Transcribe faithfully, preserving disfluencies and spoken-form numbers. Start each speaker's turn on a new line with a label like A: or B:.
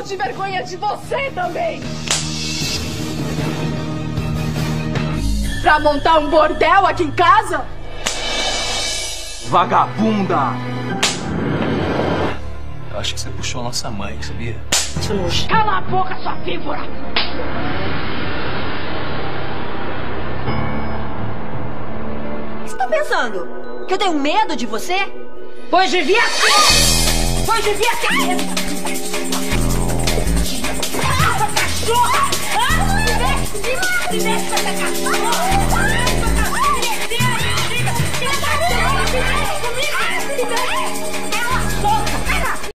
A: de vergonha de você também! Pra montar um bordel aqui em casa?
B: Vagabunda! Eu acho que você puxou a nossa mãe, sabia?
A: Cala a boca, sua víbora!
C: O que você tá pensando? Que eu tenho medo de você? Pois devia ser! Pois devia ser! Ah, cachorra! Ah, me deixa, me deixa, me deixa, cachorra!